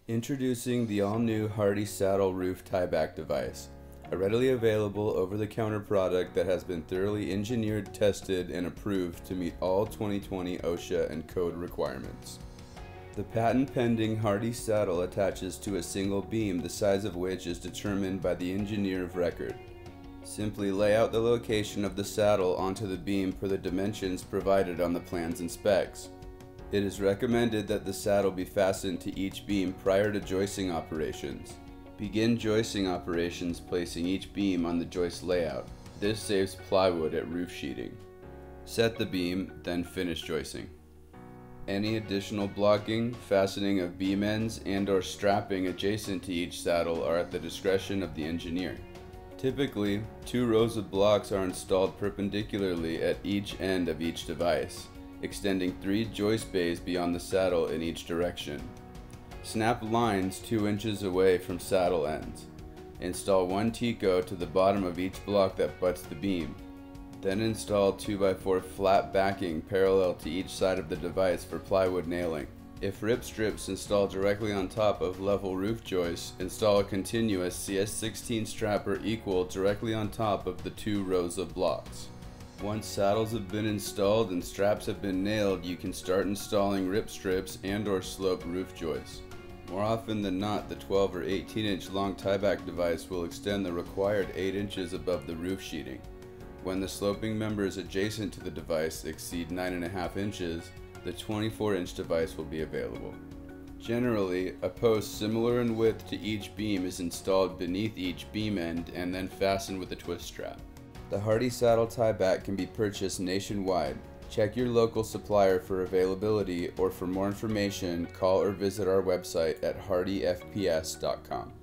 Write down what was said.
Introducing the all-new Hardy Saddle Roof Tieback device, a readily available over-the-counter product that has been thoroughly engineered, tested, and approved to meet all 2020 OSHA and code requirements. The patent-pending Hardy saddle attaches to a single beam, the size of which is determined by the engineer of record. Simply lay out the location of the saddle onto the beam per the dimensions provided on the plans and specs. It is recommended that the saddle be fastened to each beam prior to joisting operations. Begin joisting operations placing each beam on the joist layout. This saves plywood at roof sheeting. Set the beam, then finish joisting. Any additional blocking, fastening of beam ends, and/or strapping adjacent to each saddle are at the discretion of the engineer. Typically, 2 rows of blocks are installed perpendicularly at each end of each device, extending 3 joist bays beyond the saddle in each direction. Snap lines 2 inches away from saddle ends. Install 1 T-Co to the bottom of each block that butts the beam. Then install 2x4 flat backing parallel to each side of the device for plywood nailing. If rip strips installed directly on top of level roof joists, install a continuous CS16 strapper equal directly on top of the 2 rows of blocks. Once saddles have been installed and straps have been nailed, you can start installing rip strips and/or slope roof joists. More often than not, the 12 or 18-inch long tieback device will extend the required 8 inches above the roof sheeting. When the sloping members adjacent to the device exceed 9.5 inches, the 24-inch device will be available. Generally, a post similar in width to each beam is installed beneath each beam end and then fastened with a twist strap. The Hardy Saddle Tieback can be purchased nationwide. Check your local supplier for availability, or for more information, call or visit our website at hardyfps.com.